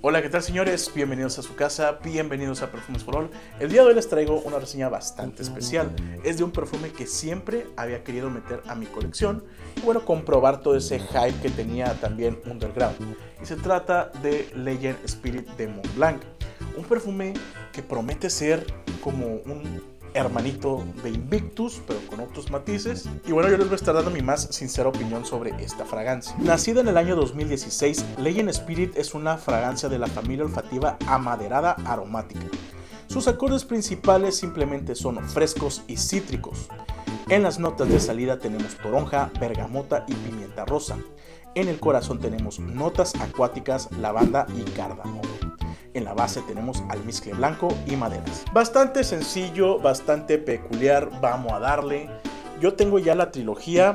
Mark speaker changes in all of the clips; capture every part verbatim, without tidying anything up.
Speaker 1: Hola, ¿qué tal, señores? Bienvenidos a su casa, bienvenidos a Perfumes for All. El día de hoy les traigo una reseña bastante especial. Es de un perfume que siempre había querido meter a mi colección y bueno, comprobar todo ese hype que tenía también underground. Y se trata de Legend Spirit de Montblanc, un perfume que promete ser como un hermanito de Invictus, pero con otros matices. Y bueno, yo les voy a estar dando mi más sincera opinión sobre esta fragancia. Nacida en el año dos mil dieciséis, Legend Spirit es una fragancia de la familia olfativa amaderada aromática. Sus acordes principales simplemente son frescos y cítricos. En las notas de salida tenemos toronja, bergamota y pimienta rosa. En el corazón tenemos notas acuáticas, lavanda y cardamomo. En la base tenemos almizcle blanco y maderas. Bastante sencillo, bastante peculiar, vamos a darle. Yo tengo ya la trilogía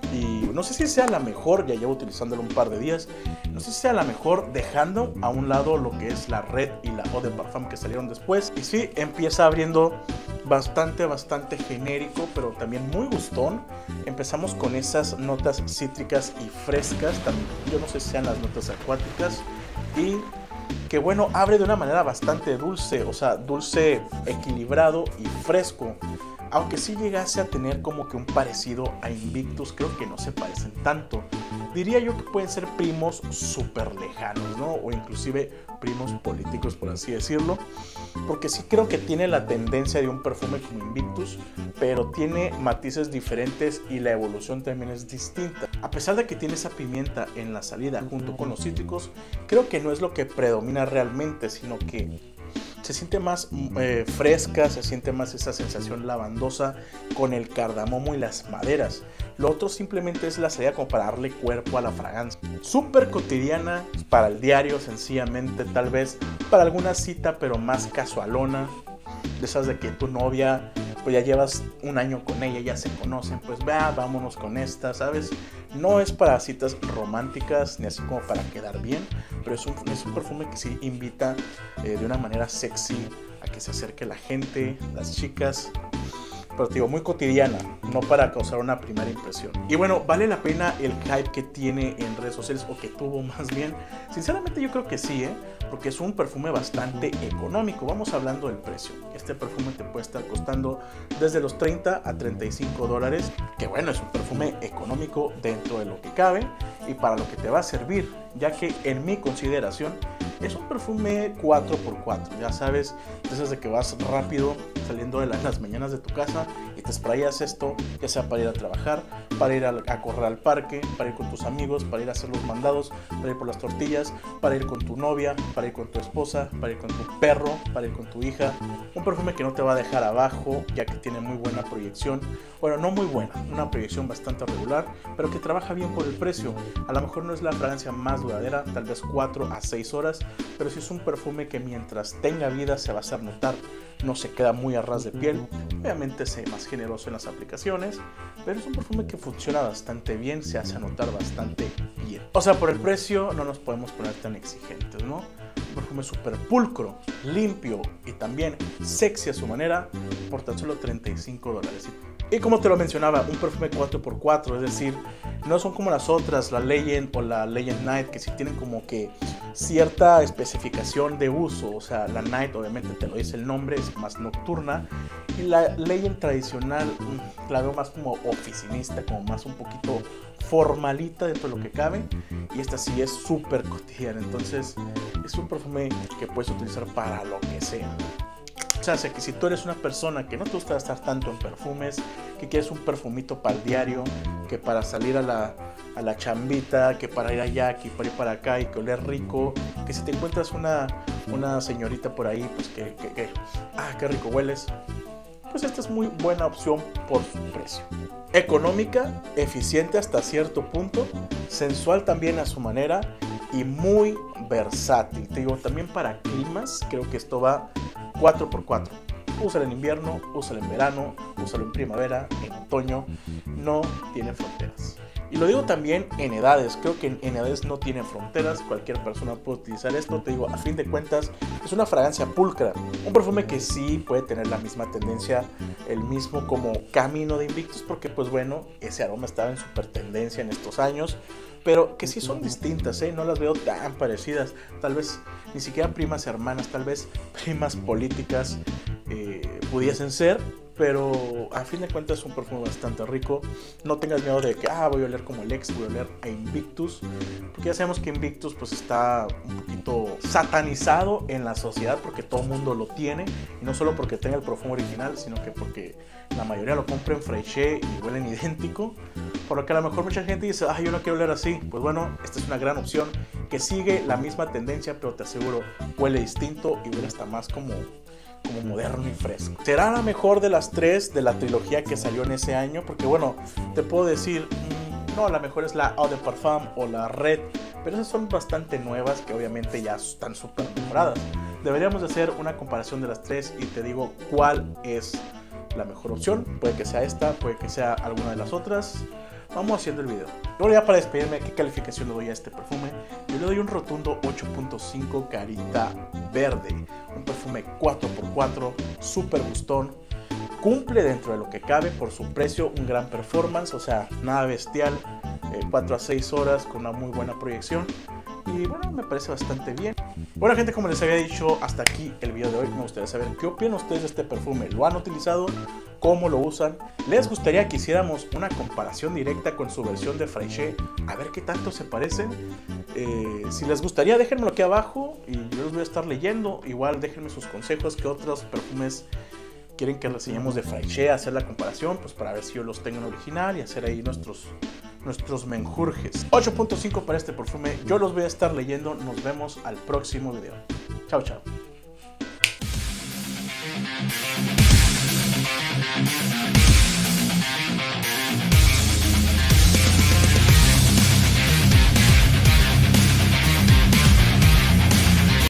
Speaker 1: y no sé si sea la mejor, ya llevo utilizándolo un par de días. No sé si sea la mejor dejando a un lado lo que es la Red y la Eau de Parfum que salieron después. Y sí, empieza abriendo bastante, bastante genérico, pero también muy gustón. Empezamos con esas notas cítricas y frescas. También, yo no sé si sean las notas acuáticas. Y que bueno, abre de una manera bastante dulce, o sea, dulce equilibrado y fresco. Aunque sí llegase a tener como que un parecido a Invictus, creo que no se parecen tanto. Diría yo que pueden ser primos súper lejanos, ¿no? O inclusive primos políticos, por así decirlo. Porque sí creo que tiene la tendencia de un perfume como Invictus, pero tiene matices diferentes y la evolución también es distinta. A pesar de que tiene esa pimienta en la salida junto con los cítricos, creo que no es lo que predomina realmente, sino que se siente más eh, fresca, se siente más esa sensación lavandosa con el cardamomo y las maderas. Lo otro simplemente es la salida como para darle cuerpo a la fragancia. Súper cotidiana, para el diario sencillamente, tal vez para alguna cita, pero más casualona. De esas de que tu novia, pues ya llevas un año con ella, ya se conocen, pues vea, vámonos con esta, ¿sabes? No es para citas románticas, ni así como para quedar bien, pero es un, es un perfume que sí invita eh, de una manera sexy a que se acerque la gente, las chicas. Pero digo, muy cotidiana, no para causar una primera impresión. Y bueno, vale la pena el hype que tiene en redes sociales, o que tuvo más bien. Sinceramente yo creo que sí, ¿eh? Porque es un perfume bastante económico. Vamos hablando del precio. Este perfume te puede estar costando desde los treinta a treinta y cinco dólares. Que bueno, es un perfume económico dentro de lo que cabe y para lo que te va a servir, ya que en mi consideración es un perfume cuatro por cuatro, ya sabes, entonces de que vas rápido saliendo de las mañanas de tu casa y te sprayas esto, ya sea para ir a trabajar, para ir a, a correr al parque, para ir con tus amigos, para ir a hacer los mandados, para ir por las tortillas, para ir con tu novia, para ir con tu esposa, para ir con tu perro, para ir con tu hija. Un perfume que no te va a dejar abajo, ya que tiene muy buena proyección. Bueno, no muy buena, una proyección bastante regular, pero que trabaja bien por el precio. A lo mejor no es la fragancia más duradera, tal vez cuatro a seis horas, pero sí es un perfume que mientras tenga vida se va a hacer notar. No se queda muy a ras de piel, obviamente es más generoso en las aplicaciones, pero es un perfume que funciona bastante bien, se hace notar bastante bien. O sea, por el precio no nos podemos poner tan exigentes, ¿no? Un perfume súper pulcro, limpio y también sexy a su manera por tan solo treinta y cinco dólares. Y como te lo mencionaba, un perfume cuatro por cuatro, es decir, no son como las otras, la Legend o la Legend Night, que sí tienen como que cierta especificación de uso. O sea, la Night obviamente te lo dice el nombre, es más nocturna, y la Legend tradicional la veo más como oficinista, como más un poquito formalita dentro de lo que cabe, y esta sí es súper cotidiana. Entonces es un perfume que puedes utilizar para lo que sea. O sea, que si tú eres una persona que no te gusta gastar tanto en perfumes, que quieres un perfumito para el diario, que para salir a la, a la chambita, que para ir allá, que para ir para acá y que oler rico, que si te encuentras una, una señorita por ahí, pues que, que, que, ah, qué rico hueles, pues esta es muy buena opción por su precio. Económica, eficiente hasta cierto punto, sensual también a su manera y muy versátil. Te digo, también para climas, creo que esto va cuatro por cuatro. Úsalo en invierno, úsalo en verano, úsalo en primavera, en otoño, no tiene fronteras. Y lo digo también en edades, creo que en, en edades no tienen fronteras, cualquier persona puede utilizar esto. Te digo, a fin de cuentas es una fragancia pulcra, un perfume que sí puede tener la misma tendencia, el mismo como camino de Invictus, porque pues bueno, ese aroma estaba en super tendencia en estos años, pero que sí son distintas, ¿eh? No las veo tan parecidas, tal vez ni siquiera primas hermanas, tal vez primas políticas eh, pudiesen ser, pero a fin de cuentas es un perfume bastante rico. No tengas miedo de que ah, voy a oler como el ex, voy a oler a Invictus, porque ya sabemos que Invictus pues está un poquito satanizado en la sociedad porque todo el mundo lo tiene, y no solo porque tenga el perfume original, sino que porque la mayoría lo compra en Fraiche y huelen idéntico, por lo que a lo mejor mucha gente dice, ah, yo no quiero oler así. Pues bueno, esta es una gran opción que sigue la misma tendencia, pero te aseguro, huele distinto y huele hasta más como como moderno y fresco. Será la mejor de las tres de la trilogía que salió en ese año, porque bueno, te puedo decir, mmm, no, la mejor es la Eau de Parfum o la Red, pero esas son bastante nuevas que obviamente ya están súper mejoradas. Deberíamos de hacer una comparación de las tres y te digo cuál es la mejor opción. Puede que sea esta, puede que sea alguna de las otras. Vamos haciendo el video. Luego ya para despedirme, ¿qué calificación le doy a este perfume? Yo le doy un rotundo ocho punto cinco carita verde. Un perfume cuatro por cuatro, súper gustón. Cumple dentro de lo que cabe por su precio, un gran performance, o sea, nada bestial. Eh, cuatro a seis horas con una muy buena proyección. Y bueno, me parece bastante bien. Bueno gente, como les había dicho, hasta aquí el video de hoy. Me gustaría saber qué opinan ustedes de este perfume. ¿Lo han utilizado? ¿Cómo lo usan? ¿Les gustaría que hiciéramos una comparación directa con su versión de Fraiche? A ver qué tanto se parecen. Eh, si les gustaría, déjenmelo aquí abajo y yo los voy a estar leyendo. Igual déjenme sus consejos, que otros perfumes quieren que reseñemos de Fraiche, hacer la comparación, pues para ver si yo los tengo en original y hacer ahí nuestros, nuestros menjurjes. ocho punto cinco para este perfume, yo los voy a estar leyendo. Nos vemos al próximo video. Chao, chao.
Speaker 2: We'll be right back.